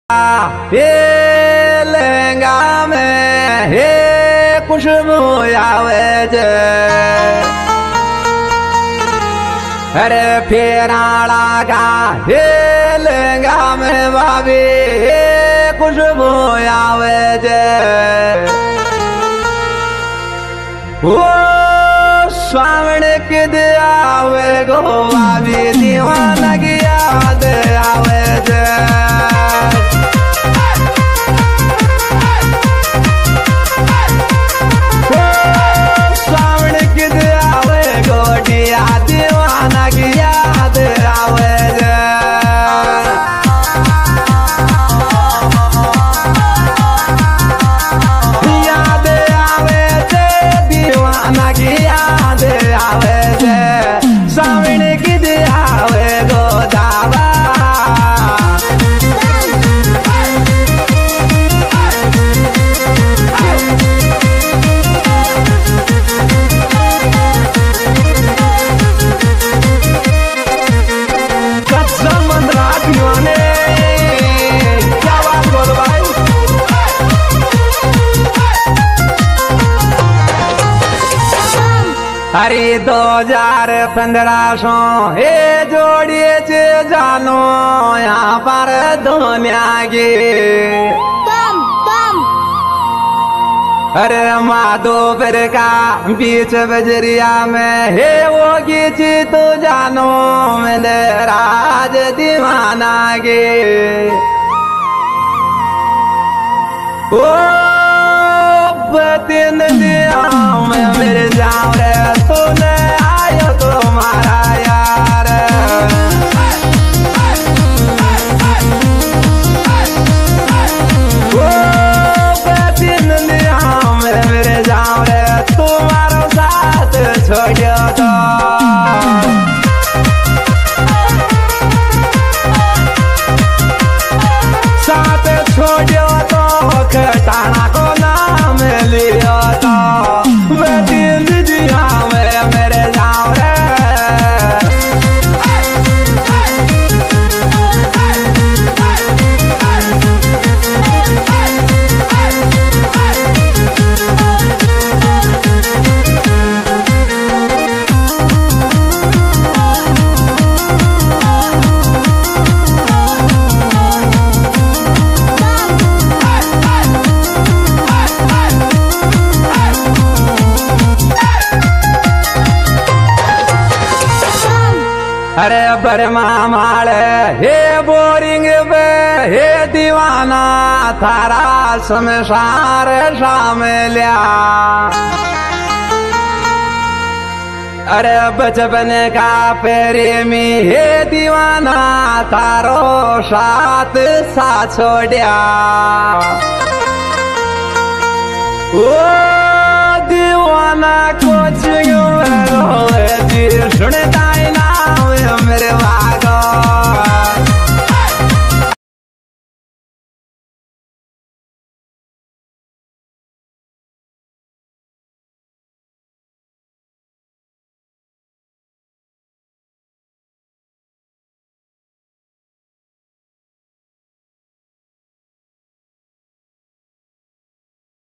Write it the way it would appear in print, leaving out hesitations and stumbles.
हे लहंगा में हे खुशबू आवे जे अरे फेराड़ा का हे लहंगा में भाभी हे खुशबू आवे जे ओ स्वावण के आवे गो भाभी दीवाना की याद आवे जे दीवाना की याद आवे जे याद आवे जे दीवाना की याद आवे जे सावण की आवे गो दावा अरे 2015 सो हे जोड़िए चे जानो यहाँ पर दुनिया की अरे माधोपुर का बीच बजरिया में हे वो गीची तो जानो मैंने राज दीवाना की ओ बतिन दिया मैं मेरे जाऊं रे तूने आयो तुम्हारा यार ओ बतिन दिया मैं मेरे जाऊं रे तुम्हारा साथ छोड़ो तो साथ छोड़ो तो खटाना को नाम लियो तो बतिन दिया मैं मेरे जाऊं रे अरे बरमा माले हे बोरिंग पे हे दीवाना थारा संसार शामिलिया अरे बचपन का प्रेमी हे दीवाना थारो साथ साथ छोड़िया ओ दीवाना कुछ